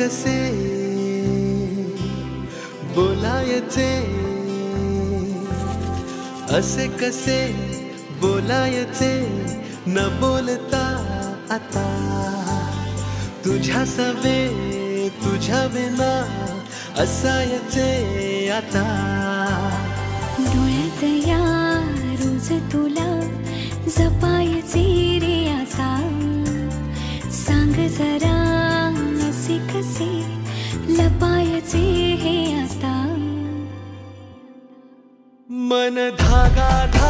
कसे बोलायचे, असे कसे बोलायचे न बोलता आता, तुझ्या सवे तुझ्या विना असायचे आता। डोळ्यात या रोज तुला जपायचे रे आता, सांग जरा असे कसे लपायचे हे आता। मन धागा